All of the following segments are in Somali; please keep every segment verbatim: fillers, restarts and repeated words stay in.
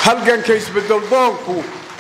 halganka isbedel doonku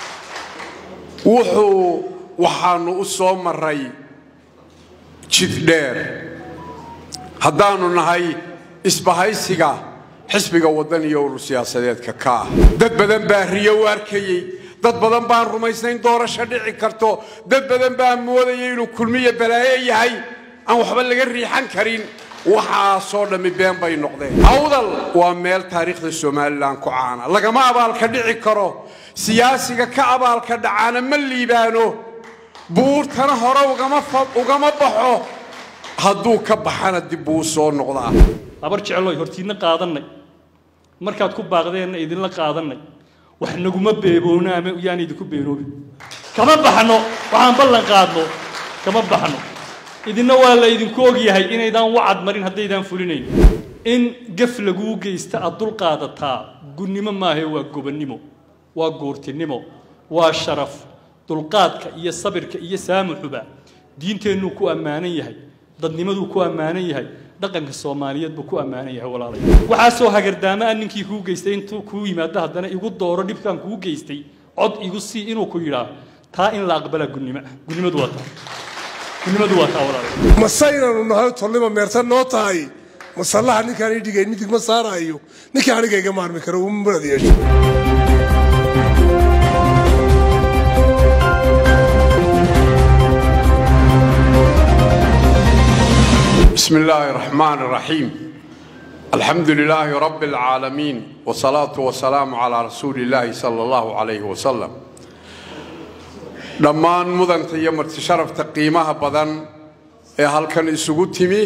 wuxuu waxaanu u soo maray jid dheer haddaanu nahay isbahaysiga xisbiga wadan iyo urur siyaasadeedka ka dad badan baa riyo arkayay dad badan baan rumaysnayn doorasho dhici karto dad badan baa moodayay inuu kulmiye balaaye yahay aan waxba laga riixan karin waxa soo dhami been bay noqdeen awdal waa meel taariikhda Soomaaliland ku caana lagama abaalka dhici karo siyaasiga ka abaalka dhacaana ma liibaano buurtana hore ugama ugama baxo hadduu ka baxana dib uu soo noqdaa abar jecloy hortiina qaadanay markaad ku baaqdeen idin la qaadanay wax naguma beeboona ama yaan idinku beeroobi kama baxno waxaan ballan qaadno kama baxno idina waa la idinku og yahay inaydan wacad marin hadeedan fulinayn in gaf lagu geysta adul qaadata gunnimo maahe waa gobannimo waa goortinimo waa sharaf dulqaadka iyo sabirka iyo saamuxuba diinteenu ku amaanan yahay dadnimadu ku amaanan yahay dhaqanka Soomaaliyeed buu ku amaanan yahay walaalay waxa soo hagardaama ninkii ku geystay intuu ku yimaado hadana igu dooro dhibkan ku geystay cod igu si inuu ku yiraahdo taa in la aqbala gunnimo gunnimadu waa taa gunnimadu waa taa walaalay ma saynanu nahay tolnimo meertan noo tahay masallaha ninkaan ii dhigay midig ma saarayo ninkaan aniga iga maarmi karo uu murad yeesho بسم الله الرحمن الرحيم الحمد لله رب العالمين والصلاة والسلام على رسول الله صلى الله عليه وسلم دمان مدن تيمر تشرف تقيمها بدن هل كان يسقطني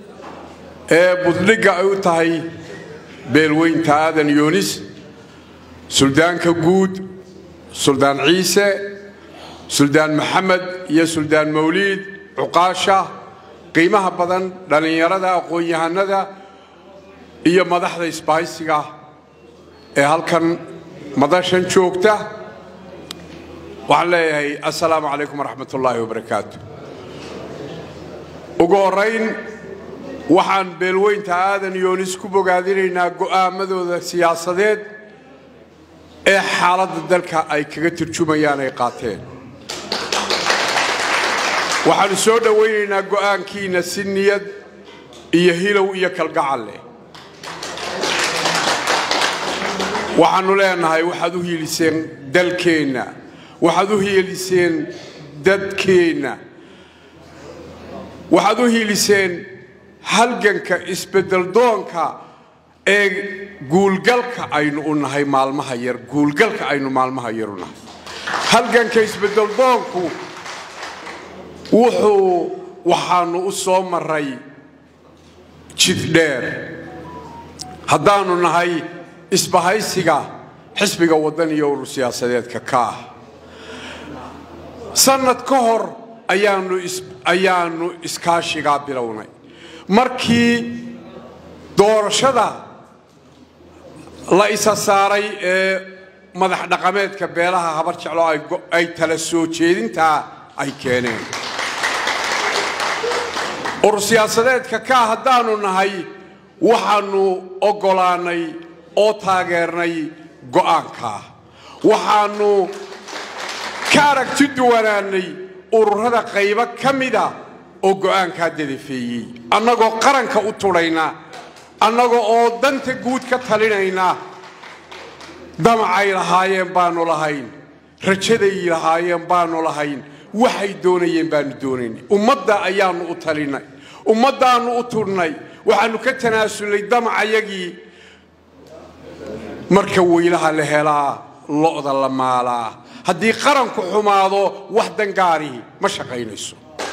بدلقة أوتاي بيلوين تادن يونس سلطان كجود سلطان عيسى سلطان محمد يا سلطان موليد عقاشة قيمها بدن دلنيرada aqoon-yahanada iyo madaxda isbaaysiga ee halkan madashan joogta waxaan leeyahay assalaamu calaykum waraxmatullaahi wabarakaatuh ugu horeyn waxaan beelweynta aadan yoonis ku bogaadinaynaa go'aamadooda siyaasadeed ee xaaladda dalka ay kaga turjumayaan ay qaateen waxaan soo dhaweynaynaa go'aankiina si niyad iyo hilow iyo kalgacal leh waxaanu leenahay waxaad u hiiliseen dalkeena waxaad u hiiliseen dadkeena waxaad u hiiliseen halganka isbedel doonka ee guulgalka aynu u nahay maalmaha yar guulgalka aynu maalmaha yar u nahay halganka isbedel doonku wuxuu waxaanu u soo maray jid dheer haddaanu nahay isbahaysiga xisbiga wadan iyo urur siyaasadeedka ka sanad ka hor ayaanu ayaanu iskaashiga bilownay markii doorashada la isa saaray ee madax dhaqameedka beelaha habar jeclo ay tala soo jeedinta ay keeneen urur siyaasadeedka ka haddaanu nahay waxaanu ogolaanay oo taageernay go'aanka waxaanu ka aragti duwanaanay ururada qaybo ka mida oo go'aanka dadafeeyay annagoo qaranka u tulayna annagoo oo danta guud ka talinayna damacay lahaayeen baanu lahayn rajaday lahaayeen baanu lahayn waxay doonayeen baanu doonaynay ummadda ayaanu u talinay ummadaanu u turnay waxaanu ka tanaasulay damacayagii marka weylaha la helaa lo'da la maalaa haddii qaranku xumaado wax dangaari ma shaqaynayso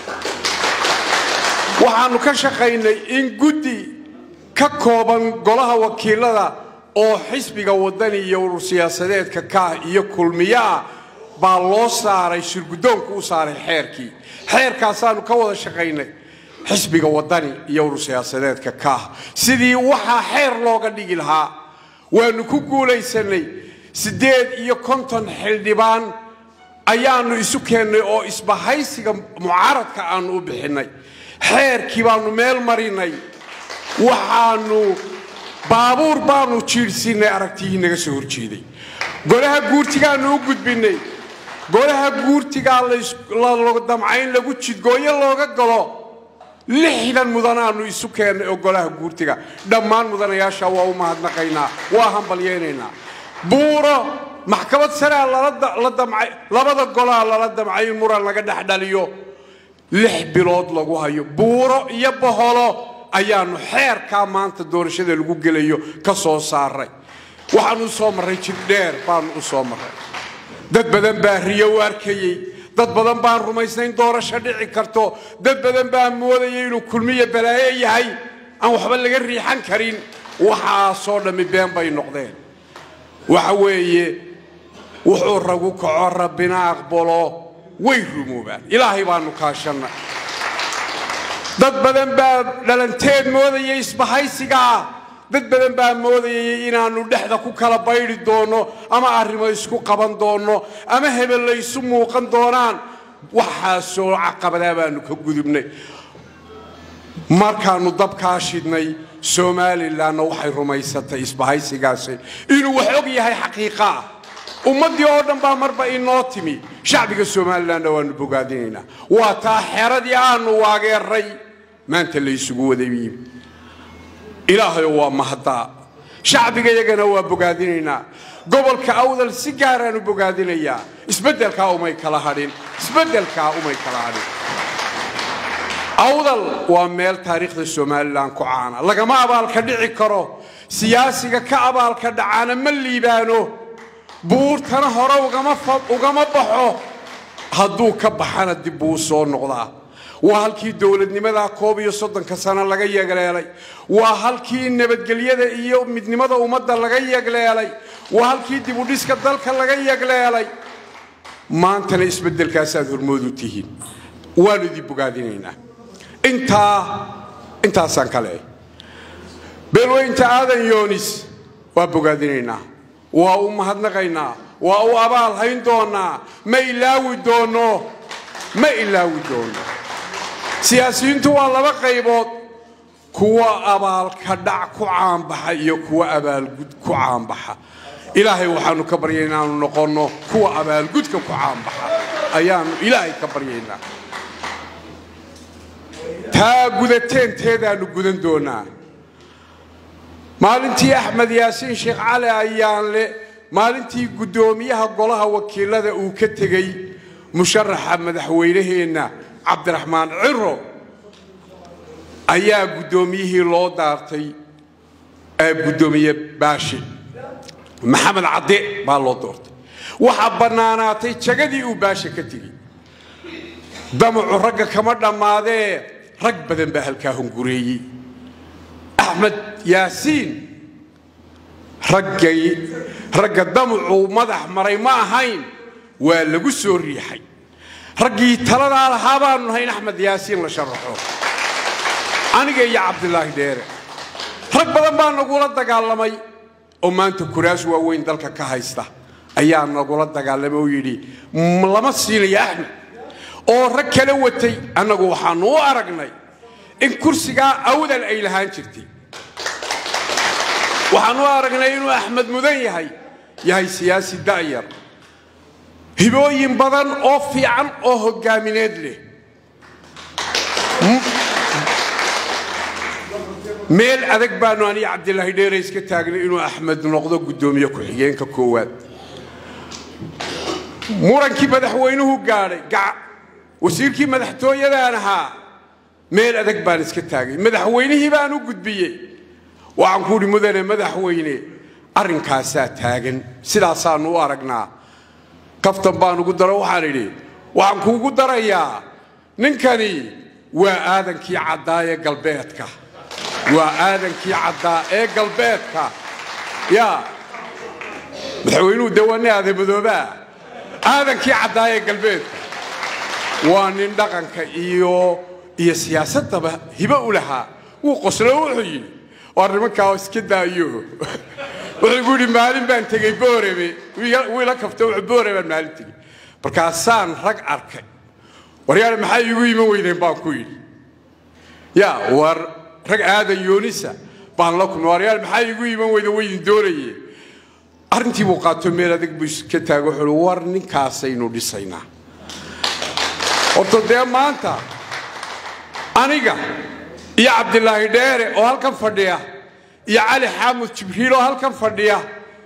waxaanu ka shaqaynay in guddi ka kooban golaha wakiilada oo xisbiga wadani iyo urur siyaasadeedka ka iyo kulmiyaa baa loo saaray shirgudoonku u saaray xeerkii xeerkaasaanu ka wada shaqaynay xisbiga wadani iyo urur siyaasadeedka ka sidii waxa xeer looga dhigi lahaa waanu ku guulaysanay sideed iyo konton xildhibaan ayaanu isu keennay oo isbahaysiga mucaaradka aanu u bixinay xeerkii baanu meel marinay waxaanu baabuur baanu jiirsinay aragtiyii naga soo horjeeday golaha guurtigaanu u gudbinay golaha guurtiga la damcayn lagu jidgooyo looga galo lixdan mudanaanu isu keenay oo golaha guurtiga dhammaan mudanayaasha waa u mahadnaqaynaa waa hambalyeynayna buuro maxkamad sare la damcay labada golaha la damcay muran laga dhaxdhaliyo lix bilood lagu hayo buuro iyo boholo ayaanu xeerka maanta doorashada lagu gelayo ka soo saaray waxaanu soo maray jid dheer baan u soo maray dad badan baa riyo arkayay dad badan baan rumaysnayn doorasho dhici karto dad badan baa moodayay inuu kulmiye balaaye yahay aan waxba laga riixan karin waxa soo dhami been bay noqdeen waxa weeye wuxuu ragu kaco rabbina aqbalo way rumoobaan ilaahay baanu kaashana dad badan baa dhalanteed moodayay isbahaysiga dad badan baa moodayay inaanu dhexda ku kala bayri doono ama arrimo isku qaban doono ama hebel la isu muuqan doonaan waxa soo caqabada baanu ka gudubnay markaanu dabka shidnay Somaliland waxay rumaysatay isbahaysigaasi inuu wax og yahay xaqiiqa ummadii oo dhan baa marba inoo timi shacbiga Somaliland waanu bogaadinayna waa taa xeradii aanu waageeray maanta la isugu waday ilaahay waa mahada shacbiga yagana waa bogaadinayna gobolka awdal si gaar ah u bogaadinaya isbedelka umay kala hadin isbedelka umay kala hadin awdal waa meel taariikhda Somaliland ku caana lagama abaal ka dhici karo siyaasiga ka abaal ka dhacana ma liibaano buurtana hore ugama ugama baxo hadduu ka baxana dib uu soo noqdaa waa halkii dawladnimada koob iyo soddon ka sano laga yeegleelay waa halkii nabadgelyada iyo midnimada ummadda laga yeegleelay waa halkii dib u dhiska dalka laga yeegleelay maantana isbedelkaas aad hormood u tihiin waanu dib bogaadinaynaa inta inta san kale beelweynta aadan yoonis waa bogaadinaynaa waa u mahadnaqaynaa waa u abaal hayn doonaa ma ilaawi doono ma ilaawi doono siyaasiyiintu waa laba qaybood kuwa abaal ka dhac ku caanbaxa iyo kuwa abaal gud ku caanbaxa ilaahay waxaanu ka baryaynaa inuu noqono kuwa abaal gudka ku caanbaxa ayaanu ilaahay ka baryaynaa taa gudateenteedaanu gudan doonaa maalintii Axmed Yaasiin Sheekh Cali ayaan le maalintii gudoomiyaha golaha wakiilada uu ka tagay musharaxa madaxweynaheena Cabdiraxmaan Ciro ayaa gudoomiyihii loo daartay ee gudoomiye Baashi Maxamed Cadde baa loo doortay waxa banaanaatay jagadii uu Baashi ka tagay damacu ragga kama dhamaadee rag badan baa halkaa hungureeyay Axmed Yaasiin raggay ragga damacu madax maray ma ahayn waa lagu soo riixay raggii talada lahaa baanu hayn Axmed Yaasiin la sharaxo aniga iyo Cabdullaahi Dheere rag badan baa nagula dagaalamay oo maanta kuraas waaweyn dalka ka haysta ayaa nagula dagaalamay oo yiri lama siinayo Axmed oo rag kale watay anagu waxaanu u aragnay in kursiga awdal ay lahaan jirtay waxaanu aragnay inuu Axmed mudan yahay yahay siyaasi daayar hibooyin badan oo fiican oo hogaamineed leh meel adag baanu ani Cabdullaahi Dheere iska taagnay inuu Axmed noqdo gudoomiye ku xigeenka koowaad murankii madaxweynuhu gaaray wasiirkii madaxtooyadaan ahaa meel adag baan iska taagay madaxweynihii baan u gudbiyay waxaan ku mudane madaxweyne arrinkaasaa taagan sidaasaanu u aragnaa kaftan baan ugu daro waxaan idhi waxaan kuugu darayaa ninkani waa aadankii caddaa ee galbeedka waa aadankii caddaa ee galbeedka yaa madaxweynuhu dawaane aada madoobaa aadankii caddaa ee galbeedka waa nin dhaqanka iyo iyo siyaasadaba hibo u lahaa wuu qoslo wuxuu yidhi waa nimankaa iska daayo wuxuu yidhi maalin baan tegey boorebe wiila kafta wuxuu boorebe baan maalin tegey markaasaan rag arkay waryaal maxaa iigu iman weydeen baan ku yidhi yaa war rag aadan yoonisa baan la kulmay waryaal maxaa iigu iman weyda weydin doonayeen arrintii buu qaato meel adag buu iska taago wuxuu war ninkaasaynu dhisaynaa horta dee maanta aniga iyo cabdilaahi dheere oo halkan fadhiya iyo cali xaamud jibriil oo halkan fadhiya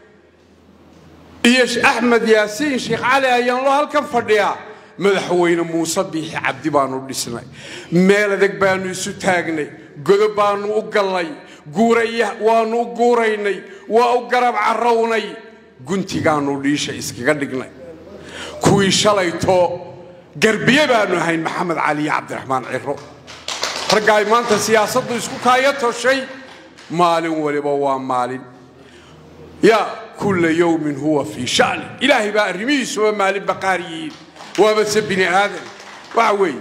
iyo axmed yaasiin sheekh cali ayaan loo halkan fadhiya madaxweyne muuse biixi cabdi baanu dhisnay meel adag baanu isu taagnay godob baanu u gallay guuraya waanu u guuraynay waa u garab carrownay guntigaanu dhiisha iskaga dhignay kuwii shalayto garbiye baanu ahayn maxamed cali iyo cabdiraxmaan ciro raggaay maanta siyaasaddu isku kaaya toshay maalin waliba waa maalin yaa kulla yawmin huwa fii sha'ni ilaahay baa arrimihiisuba maalin baqaariyiin waaba se bini aadan waxa weeye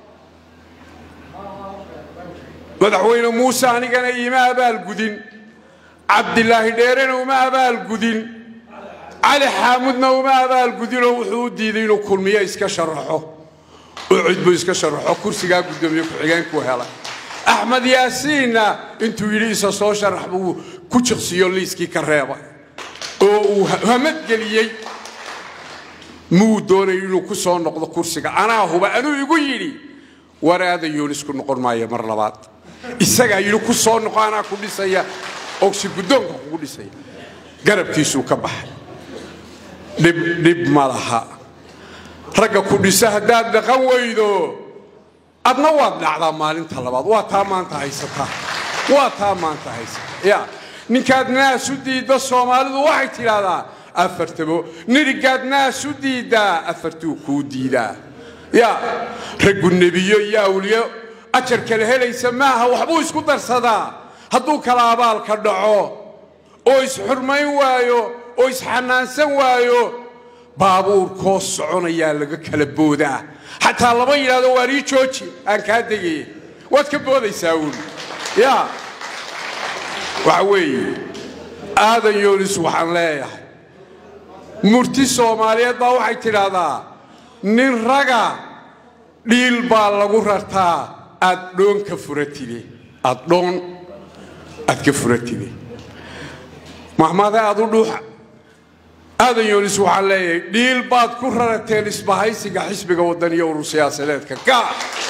madaxweyne muuse anigana iima abaalgudin cabdilaahi dheerena uma abaalgudin cali xaamudna uma abaalgudinoo wuxuu u diiday inuu kulmiye iska sharaxo oo cidbu iska sharaxo kursigaa guddoomiye ku-xigeenku helay axmed yaasiinna intuu yidhi isa soo sharax buu ku jiqsiyo liiskii ka reebay oo uu hamadgeliyey muu doonay inuu ku soo noqdo kursiga anaa huba anuu igu yidhi waraada yoonisku noqon maayo mar labaad isagaa yidhi ku soo noqo anaa ku dhisaya ogsi guddoonka kugu dhisaya garabkiisuu ka baxay dhib dhib ma laha ragga ku dhisa haddaad dhaqan weydo adna waad dhacdaa maalinta labaad waa taa maanta haysataa waa taa maanta haysataa yaa ninkaad naas u diidda soomaalidu waxay tidhaahdaa afartabo nirigaad naas u diiddaa afartuu kuu diidaa yaa raggu nebiyo iyo awliyo ajar kale helaysa maaha waxbuu isku darsadaa hadduu kala abaalka dhaco oo isxurmayn waayo oo isxanaansan waayo baabuurkoo soconayaa laga kala boodaa xataa lama yidhaahdo waan ii jooji aan kaa degaya waad ka boodaysaa uun yaa waxa weeye aadan yoonis waxaan leeyahay murti soomaaliyeed baa waxay tidhaahdaa nin raga dhiil baa lagu rartaa aad dhoon ka furatide aad dhoon aad ka furatide mahmada aad u dhuuxa aadan yoonis waxaan leeyahay dhiil baad ku rarateen isbahaysiga xisbiga wadaniya urur siyaasadeedka ka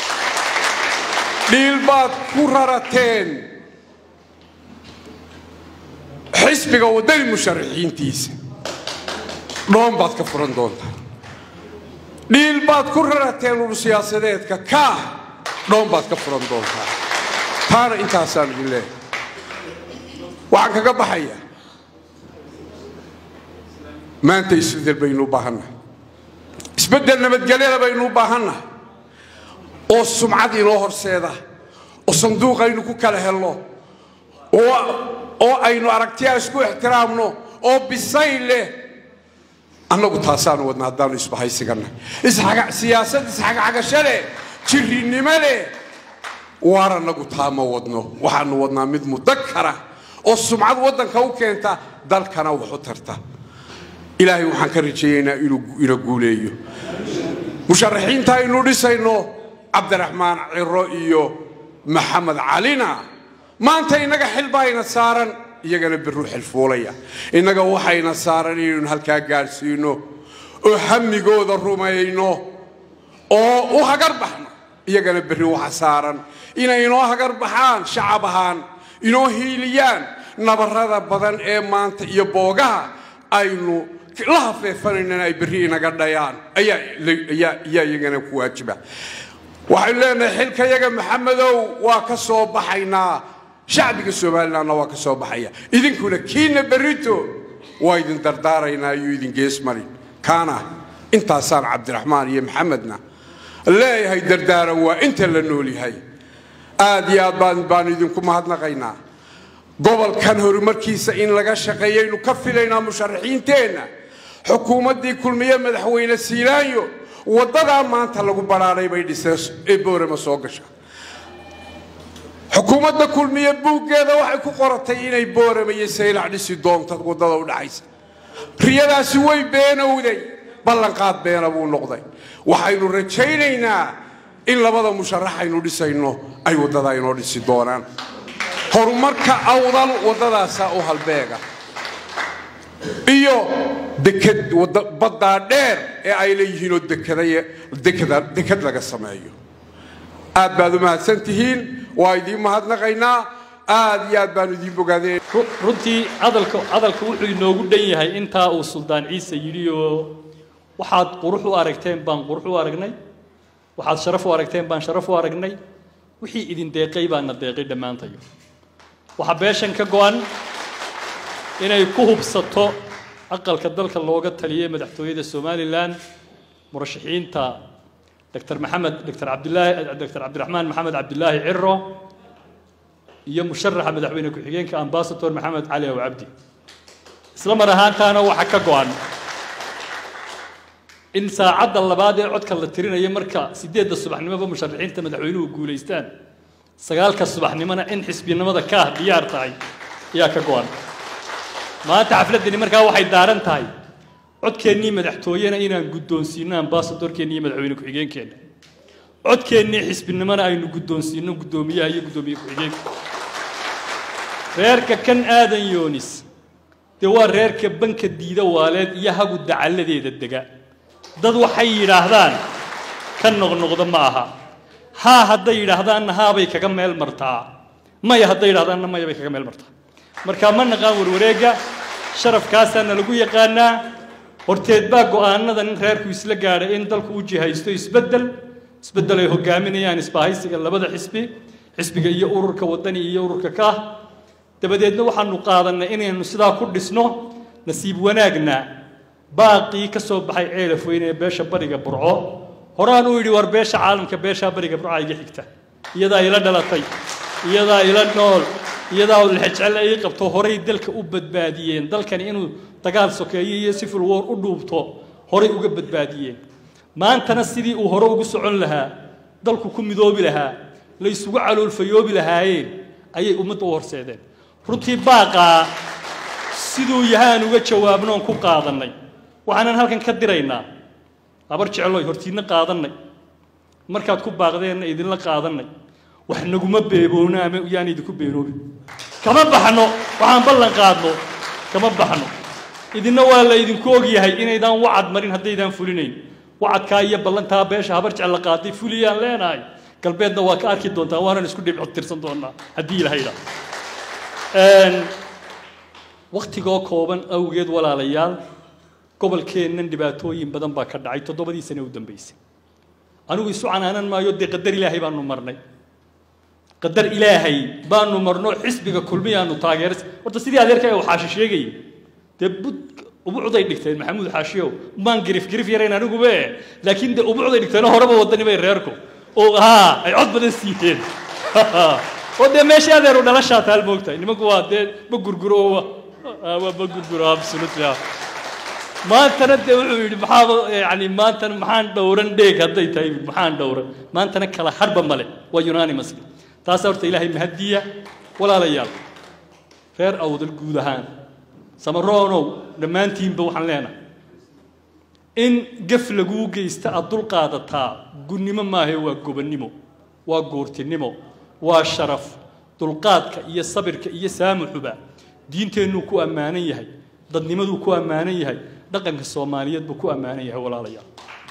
dhiil baad ku rarateen xisbiga wadani musharaxiintiisa dhoon baad ka furan doontaa dhiil baad ku rarateen urur siyaasadeedka ka dhoon baad ka furan doontaa taana intaasaan idin leeyahay waxaan kaga baxayaa maanta isbedel baynu u baahannahay isbedel nabadgelyada baynu u baahannahay oo sumcad inoo horseeda oo sanduuqaynu ku kala helno oo aynu aragtiyaa isku ixtiraamno oo bisayl leh annagu taasaanu wadna haddaanu isbahaysigannahay siyaasad isxagxagasho leh jirrinimo leh waar annagu taa ma wadno waxaanu wadnaa mid mudakara oo sumcad waddanka u keenta dalkana wax u tarta ilaahay waxaan ka rajeeyaynaa inuu ina guuleeyo musharaxiinta aynu dhisayno cabdiraxmaan ciro iyo maxamed calina maanta inaga xil bayna saaran iyagana birru xil fuulaya inaga waxayna saaran inaynu halkaa gaadhsiino oo hamigooda rumayno oo u hagar baxno iyagana birri waxa saaran inay inoo hagar baxaan shacab ahaan inoo hiiliyaan nabarrada badan ee maanta iyo boogaha aynu la hafeefanayna ay birri inaga dhayaan ayaa ayaa iyagana ku waajiba waxaynu leenahay xilka yaga maxamedow waa ka soo baxaynaa shacbiga Soomaaliland waa ka soo baxaya idinkuna kiina berito waa idin dardaaraynaa iyo idin geesmari kaana intaasaan cabdiraxmaan iyo maxamedna leeyahay dardaaran waa inta la nool yahay aad iyo aad baan baan idinku mahadnaqaynaa gobolkan horumarkiisa in laga shaqeeyaynu ka filaynaa musharaxiinteena xukuumaddii kulmiye madaxweyne Siilaanyo wadada maanta lagu baraaray bay dhisay ee boorama soo gasha xukuumadda kulmiye buugeeda waxay ku qoratay inay boorama iyo Seylac dhisi doonto wadada u dhaxaysa riyadaasi way beenowday ballanqaad beena buu noqday waxaynu rajaynaynaa in labada musharax aynu dhisayno ay wadada inoo dhisi doonaan horumarka awdal wadadaasa u halbeega iyo dekad badda dheer ee ay leeyihiin oo dekadaya dekada dekad laga sameeyo aad baad u mahadsantihiin waa idin mahadnaqaynaa aad iyo aad baan idin bogaadeen runtii hadalka hadalka wuxuu inoogu dhan yahay intaa uu suldaan ciise yidhi oo waxaad qurux u aragteen baan qurux u aragnay waxaad sharaf u aragteen baan sharaf u aragnay wixii idin deeqay baana deeqay dhammaantayo waxa beeshan ka go'an inay ku hubsato aqalka dalka looga taliyay madaxtooyada Soomaaliland murashaxiinta دكتور محمد دكتور عبد الله دكتور عبد الرحمن محمد عبد الله عرو iyo musharaxa madaxweyne ku xigeenka ambassador maxamed cali oo abdi isla mar ahaantaana waxa ka go'an in saacada labaad ee codka la tirinayo marka sideedda subaxnimo musharaxiinta madaxweynuhu guuleystaan sagaalka subaxnimona in xisbinimada ka diyaar tahay ayaa ka go'an maanta xafladani markaa waxay daaran tahay codkeennii madaxtooyena inaan guddoonsiino ambassadorkeennii madaxweyne ku xigeenkeena codkeennii xisbinimona aynu guddoonsiino guddoomiyaha iyo guddoomiye ku xigeenka reerka kan aadan yoonis dee waa reerka banka diida waaleed iyo hagu dacalladeeda dega dad waxay yidhaahdaan ka noqnoqda ma aha haa hadday yidhaahdaanna haabay kaga meel martaa maya hadday yidhaahdaanna maya bay kaga meel martaa marka ma naqaan warwareegga sharafkaasaana lagu yaqaanaa horteed baa go'aanadan in reerku isla gaadhay in dalku u jihaysto isbeddel isbeddel ay hogaaminayaan isbaahaysiga labada xisbi xisbiga iyo ururka wadani iyo ururka ka dabadeedna waxaanu qaadanay inaynu sidaa ku dhisno nasiib wanaagna baaqii ka soo baxay ceelaf weyn ee beesha bariga burco horaan uu yidhi war beesha caalamka beesha bariga burco iga xigta iyadaa ila dhalatay iyadaa ila nool iyadaa lixjecel ay qabto horay dalka u badbaadiyeen dalkan inuu dagaal sokeeyo iyo civil war u dhuubto horay uga badbaadiyeen maantana sidii uu hore ugu socon lahaa dalku ku midoobi lahaa la isugu caloolfayoobi lahaayeen ayay ummadda u horseedeen runtii baaqaa siduu yahaan uga jawaabnoon ku qaadanay waxaanan halkan ka diraynaa abar jecloy hortiina qaadanay markaad ku baaqdeenna idinla qaadanay wax naguma beeboona ama yaan idinku beenoobi kama baxno waxaan ballan qaadno kama baxno idina waa la idinku og yahay inaydaan wacad marin haddaydaan fulinayn wacadkaa iyo ballantaa beesha habar jecel qaaday fuliyaan leenahay galbeedna waa ka arki doontaa waanan isku dhibco tirsan doonaa haddii ilahay idhaa waqtigoo kooban awgeed walaalayaal gobolkeennan dhibaatooyin badan baa ka dhacay toddobadii sane u dambaysay anigu isu canaanan maayo dee qadar ilaahay baanu marnay qadar ilaahay baanu marno xisbiga kulmiyaanu taageeras horta sidii adeerka uu xaashi sheegay dee ubuucday dhigteen maxamuud xaashiyow maan girif girif yareen anigu be laakiin dee ubuucday dhigteen horeba wadani bay reerku oo haa ay cod badan siiyeen oo dee meesha adeeru dhalashaa taal moogtahay nimanku waa dee ma gurguro waa ma gurguro absolutely maantana dee wuxuu yidhi maxaa yani maantana maxaan dhowran dheeg hadday tahay maxaan dhowran maantana kala harba male waa unanimous taas horta ilaahay mahadiya walaalayaal reer awdal guud ahaan samaroonow dhammaantiinba waxaan leenahay in gaf laguu geysta aad dul qaadataa gunnimo maahe waa gobannimo waa goortinimo waa sharaf dulqaadka iyo sabirka iyo saamuxuba diinteennuu ku ammaanan yahay dadnimaduu ku ammaanan yahay dhaqanka soomaaliyeed buu ku ammaanan yahay walaalayaal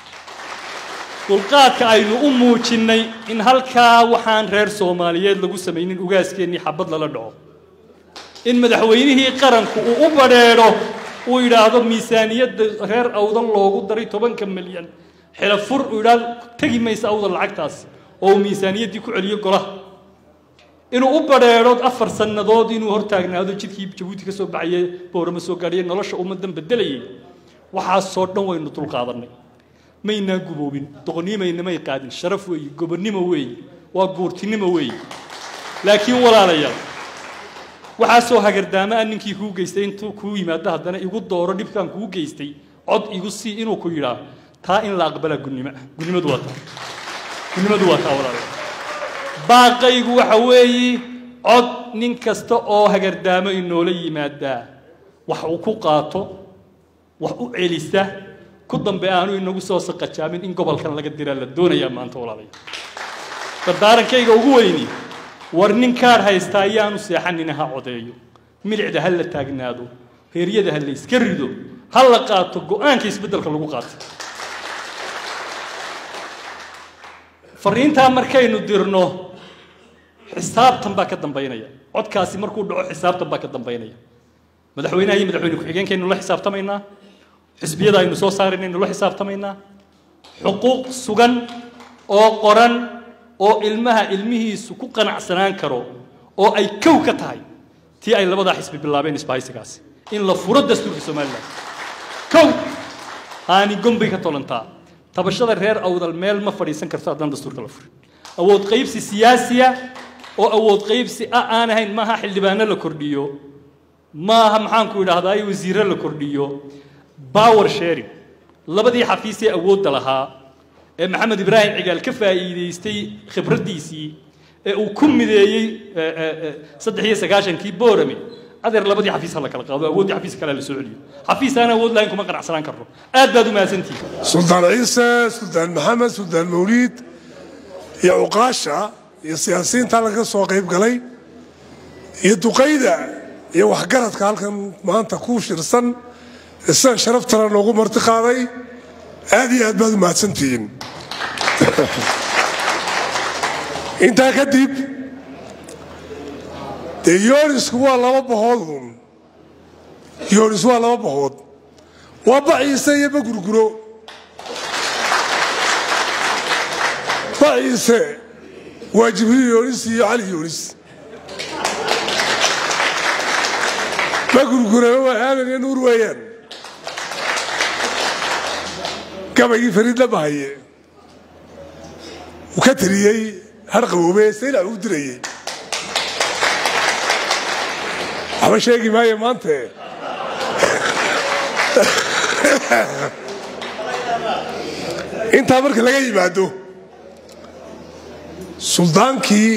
dulqaadka aynu u muujinnay in halkaa waxaan reer soomaaliyeed lagu samaynin ugaaskeennii xabad lala dhaco in madaxweynihii qaranku uu u badheedho uu yidhaahdo miisaaniyadda reer awdal loogu daray tobanka milyan xilafur uu yidhaahdo tegi maysa awdal lacagtaas oo uu miisaaniyaddii ku celiyo golaha inuu u badheedho afar sannadood inuu hortaagnaado jidkii jabuuti ka soo baxayay boorama soo gaadhiyay nolosha ummaddan beddelayay waxaasoo dhan waynu dulqaadanay maynaa guboobin doqoniimayna may qaadin sharaf weeye gobonnimo weeye waa guurtinimo weeye laakiin walaalayaal waxaasoo hagardaama ah ninkii kuu geystay intuu kuu yimaado haddana igu dooro dhibkaan kuu geystay cod igu sii inuu ku yidhaa taa in la aqbalaa gunnimo ah gunnimadu waa taa gunnimadu waa taa walaalayaal baaqaygu waxa weeye cod nin kasta oo hagardaamo inoola yimaadaa wax uu ku qaato wax u celisa ku dambe aanu inagu soo saqajaamin in gobolkan laga diraa la doonayaa maanta walaalayaal dardaarankayga ugu weyni war nin kaar haysta ayaanu seexanina ha codeeyo milicda ha la taagnaado heeryada ha la iska rido ha la qaato go'aanka isbeddelka lagu qaato fariinta markaynu dirno xisaabtan baa ka dambeynaya codkaasi markuu dhaco xisaabtan baa ka dambeynaya madaxweynaha iyo madaxweyne ku-xigeenkaynu la xisaabtamaynaa xisbiyada aynu soo saaraynu la xisaabtamaynaa xuquuq sugan oo qoran oo ilmaha ilmihiisu ku qanacsanaan karo oo ay kow ka tahay tii ay labada xisbi bilaabeen isbahaysigaasi in la furo dastuurka Soomaaliland kow haani gombay ka tolantaa tabashada reer awdal meel ma fadhiisan karto haddaan dastuurka la furin awood qaybsi siyaasiya oo awood qaybsi aan ahayn maaha xildhibaano la kordhiyo maaha maxaan ku idhaahdaa wasiirro la kordhiyo power sharing labadii xafiis ee awoodda lahaa ee maxamed ibraahim cigaal ka faa'iideystay khibradiisii ee uu ku mideeyay saddex iyo sagaashan kii boorame adeer labadii xafiis la kala qaado awoodii xafiis kale la soo celiyo xafiis aan awood lahayn kuma qanacsanaan karno aad baad u mahadsantihiin suldaan ciise suldaan maxamed suldaan mawliid iyo uqaasha iyo siyaasiyiinta laga soo qayb galay iyo duqayda iyo waxgaradka halkan maanta ku shirsan isaan sharaftana noogu marti qaaday aad iyo aad baad u mahadsantihiin intaa kadib dee yoonisku waa laba bahood uun yoonis waa laba bahood waa baciise iyo bagurguro baciise waa jibriil yoonis iyo cali yoonis bagurgurana waa aadan iyo nuur weeyaan gabaygii fariid la bahaye uu ka tiriyey har qaboobe saylac uu dirayey waxba sheegi maayo maanta intaa marka laga yimaado suldaankii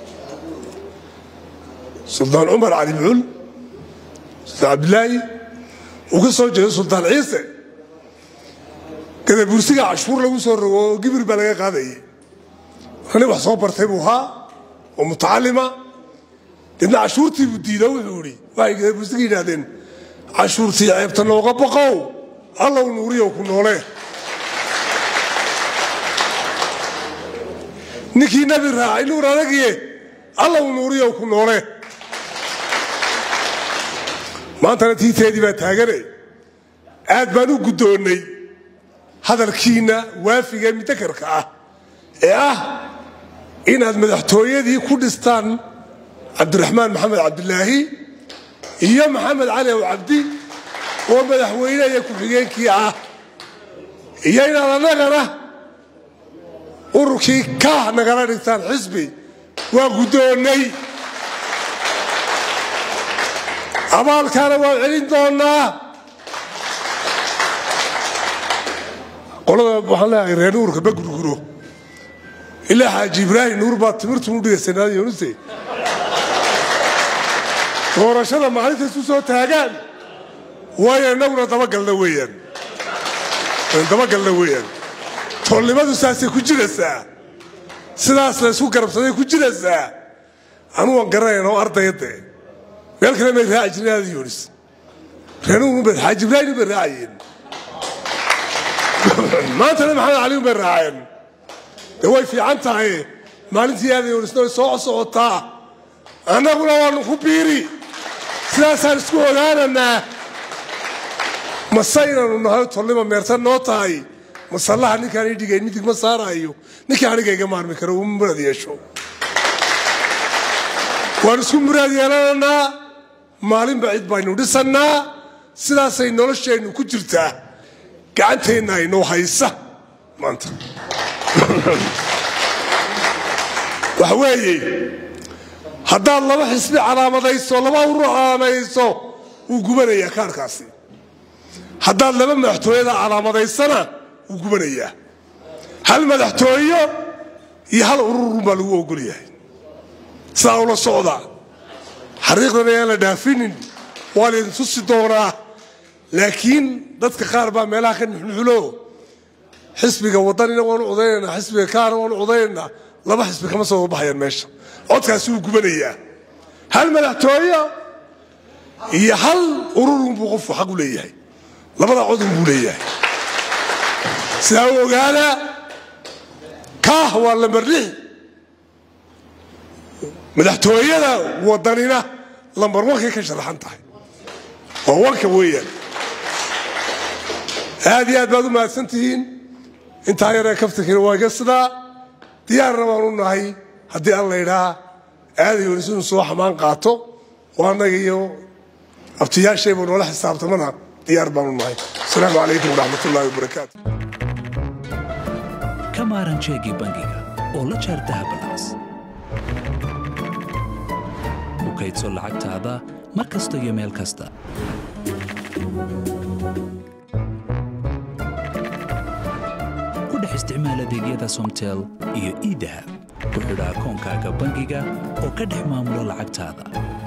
suldaan cumar cali bucul suldaan cabdilaahi uu ka soo jeedo suldaan ciise gadabuursiga cashuur lagu soo rogo oo gibir baa laga qaadayay nin wax soo bartay buu ahaa oo mutacalima deedna cashuurtii buu diido wuxuu idhi waxay gadabuursiga yidhaahdeen cashuurtii ceebta nooga baqow allow nuuriyow ku noole ninkii nabi raacay nuur adagiye allow nuuriyow ku noole maantana tiiteedii baa taagane aad baan u guddoonnay hadalkiina waafiga mudakarka ah ee ah inaad madaxtooyadii ku dhistaan cabdiraxmaan maxamed cabdilaahi iyo maxamed cali ow cabdi oo madaxweyne iyo ku-xigeenkii ah iyo inaad annagana ururkii kaah nagala dhigtaan xisbi waa guddoonnay abaalkaana waa celin doonnaa qolada waxaan leeyahay reer nuurka bagurguro ilaa xaaji ibraahim nuur baa timirtu u dhigaysanaada yoonise doorashada maalinta isu soo taagaan waayo innaguna dabagalna weeyaan dabagalna weeyaan tolnimadu saasay ku jiraysaa sidaas la isku garabsaday ku jiraysaa anugu waan garanayna oo ardayade meel kale may raaci jirin aada yoonis reer nuur bay xaaji ibraahim bay raacayeen maantana maxamed cali bay raaceen dee way fiican tahay maalintii aada yoonisna way soo socotaa annaguna waanu ku biiri sidaasaan isku ogaananaa mase inaanu nahay tolnima meertan noo tahay masallaha ninkaan ii dhigay midig ma saaraayo ninkii aniga iga maarmi karo uma muraad yeesho waan isku muraad yeelananaa maalinba cid baynu dhisannaa sidaasay nolosheennu ku jirtaa gacanteenna aynoo haysa maanta waxa weeye haddaad laba xisbi calaamadayso laba urur calaamadayso wuu gubanayaa kaarkaasi haddaad laba madaxtooyada calaamadaysana wuu gubanayaa hal madaxtooyo iyo hal ururun baa lagu ogol yahay sidaa ula socda xariiqdan ayaan la dhaafinin waa laydin tusi doonaa laakiin dadka qaar baa meelaha ka nuxnuxulo xisbiga wadanina waanu codaynaynaa xisbiga kaana waanu codaynaynaa laba xisbi kama soo baxayaan meesha codkaasi wuu gubanayaa hal madaxtooyo iyo hal ururun buu qofku xaq u leeyahay labada codun buu leeyahay sidaa u ogaada kaah waa lambar lix madaxtooyada wadanina lambar wankay ka sharaxan tahay waa wanka weeyaan aad iyo aad baad u mahadsantihiin intaa yaree kaftankiina waa iga sidaa diyaarna baan u nahay haddii aan la idhaa aadayo inuu soo xamaan qaato oo annaga iyo abtiyaashayba noola xisaabtamana diyaar baan u nahay asalaamu calaykum waraxmatullaahi wabarakaatu kamaaran jeegii bangiga oo la jaar dahabalaas u kaydso lacagtaada mar kasta iyo meel kasta ku dhex isticmaal adeegyada somtel iyo idahab ku xidha akoonkaaga bangiga oo ka dhex maamulo lacagtaada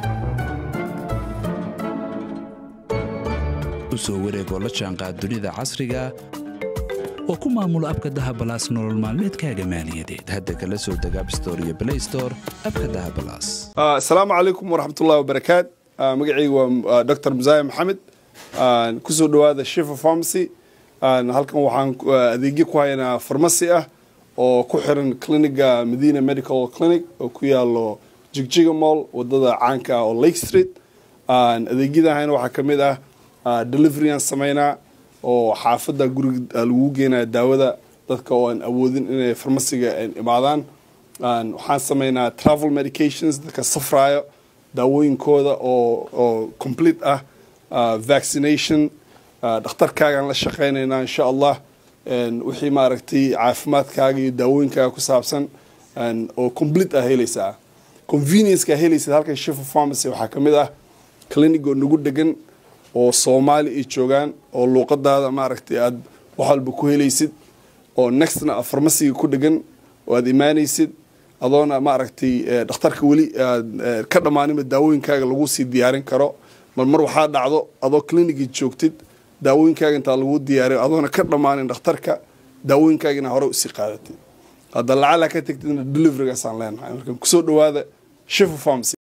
u soo wareegoo la jaanqaad dunida casriga oo ku maamulo abka dahabalaas nolol maalmeedkaaga maaliyadeed hadda kala soo deg app store iyo play store abka dahabalaas asalaamu calaykum waraxmatullaahi wabarakaat magacaygu waa doctor Musaaya Maxamed ku soo dhawaada Shifa Pharmacy halkan waxaan adeegyo ku haynaa pharmacy ah oo ku xiran cliniga Medina Medical Clinic oo ku yaalo Jigjiga Mall wadada caanka ah oo Lake Street adeegyadahayna waxaa ka mid ah delivery aan sameynaa oo xaafada guriga lagu geenaa daawada dadka oo aan awoodin inay pharmacy-ga imaadaan waxaan sameynaa travel medications dadka safraayo daawooyinkooda oo oo complete ah vaccination dhakhtarkaagaan la shaqaynaynaa insha allah wixii maaragtay caafimaadkaaga iyo daawooyinkaaga ku saabsan oo complete ah helaysaa convenience-ka helaysid halkan Shifa Pharmacy waxaa ka mid ah clinic oo nagu degan oo Soomaali ay joogaan oo luqadaada maaragtay aad wax walba ku helaysid oo nextna pharmacy ku degan oo aad imaanaysid adoona maaragtay dhakhtarka wali ka dhamaanima daawooyinkaaga lagu sii diyaarin karo mar mar waxaa dhacdo adoo clinic joogtid daawooyinkaaga inta lagu diyaariyo adoona ka dhamaanin dhakhtarka daawooyinkaagina hore u sii qaadatay hadda lacala ka tagtidna delivery-gaas aan leenahay marka ku soo dhawaada Shifa Pharmacy